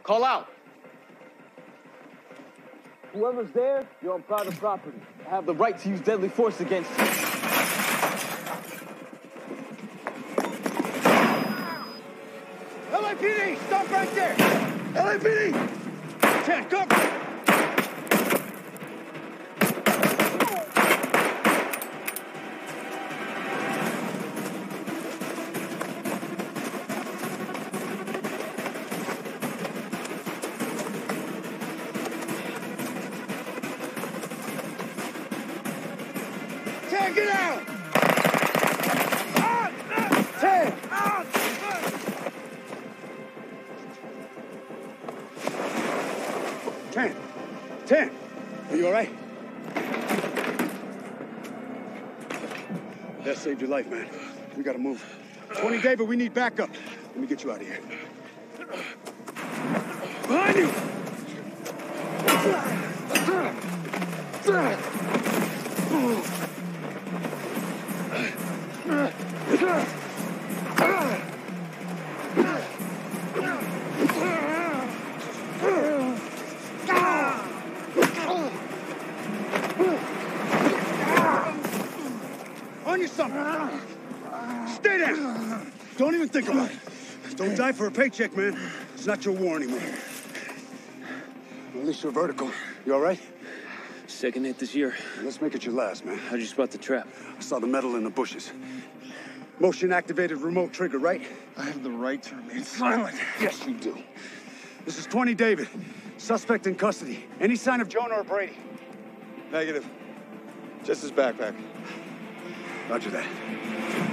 Call out. Whoever's there, you're on private property. I have the right to use deadly force against you. LAPD, stop right there! LAPD! 10, cover! Get out! 10! 10. 10. Are you all right? That saved your life, man. We gotta move. 20 David, we need backup. Let me get you out of here. Behind you! On your stomach. Stay down. Don't even think about it. Don't die for a paycheck, man. It's not your war anymore. At least you're vertical. You all right? Second hit this year. Let's make it your last, man. How'd you spot the trap? I saw the metal in the bushes. Motion-activated remote trigger, right? I have the right to remain silent. Yes, you do. This is 20 David. Suspect in custody. Any sign of Jonah or Brady? Negative. Just his backpack. Roger that.